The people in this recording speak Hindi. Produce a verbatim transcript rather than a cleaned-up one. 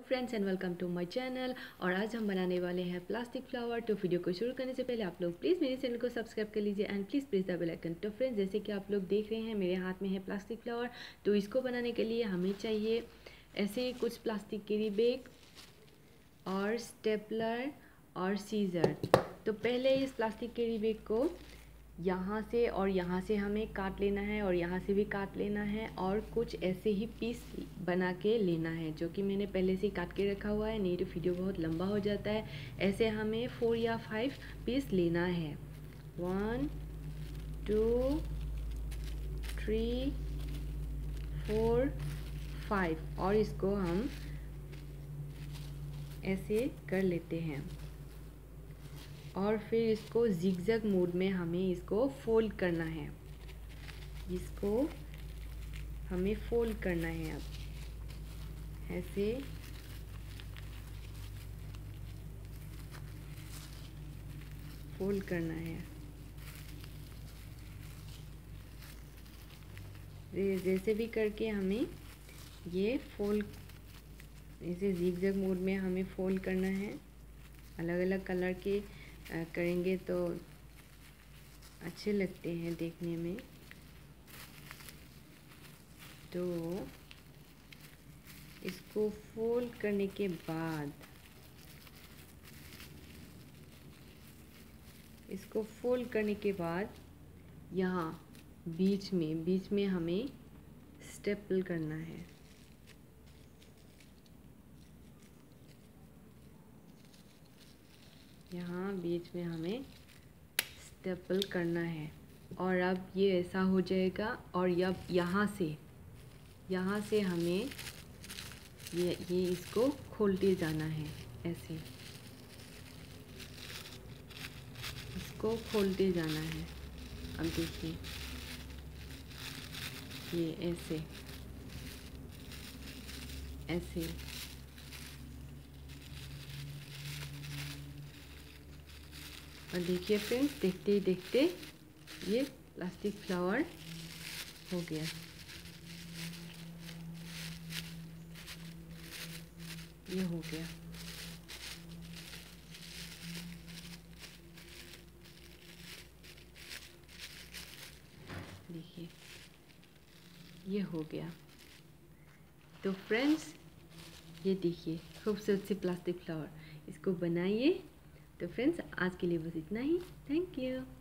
Friends and welcome to my channel. और आज हम बनाने वाले हैं प्लास्टिक फ्लावर। तो वीडियो को शुरू करने से पहले आप लोग प्लीज़ मेरे चैनल को सब्सक्राइब कर लीजिए and please press the bell icon. तो फ्रेंड्स, जैसे कि आप लोग देख रहे हैं मेरे हाथ में है प्लास्टिक फ्लावर। तो इसको बनाने के लिए हमें चाहिए ऐसे कुछ प्लास्टिक कैरी बैग और स्टेपलर और सीजर। तो पहले इस प्लास्टिक कैरी बैग को यहाँ से और यहाँ से हमें काट लेना है और यहाँ से भी काट लेना है और कुछ ऐसे ही पीस बना के लेना है, जो कि मैंने पहले से ही काट के रखा हुआ है, नहीं तो वीडियो बहुत लंबा हो जाता है। ऐसे हमें फोर या फाइव पीस लेना है। One two three four five और इसको हम ऐसे कर लेते हैं और फिर इसको जिगजैग मोड में हमें इसको फोल्ड करना है। इसको हमें फोल्ड करना है। अब ऐसे फोल्ड करना है। जैसे भी करके हमें ये फोल्ड, इसे जिगजैग मोड में हमें फोल्ड करना है। अलग अलग कलर के करेंगे तो अच्छे लगते हैं देखने में। तो इसको फोल्ड करने के बाद इसको फोल्ड करने के बाद यहाँ बीच में बीच में हमें स्टेपल करना है। यहाँ बीच में हमें स्टेपल करना है और अब ये ऐसा हो जाएगा। और अब यहाँ से यहाँ से हमें ये ये इसको खोलते जाना है। ऐसे इसको खोलते जाना है। अब देखिए ये ऐसे ऐसे और देखिए फ्रेंड्स, देखते ही देखते ये प्लास्टिक फ्लावर हो गया। ये हो गया। देखिए ये हो गया। तो फ्रेंड्स, ये देखिए खूबसूरत सी प्लास्टिक फ्लावर, इसको बनाइए। तो फ्रेंड्स, आज के लिए बस इतना ही। Thank you.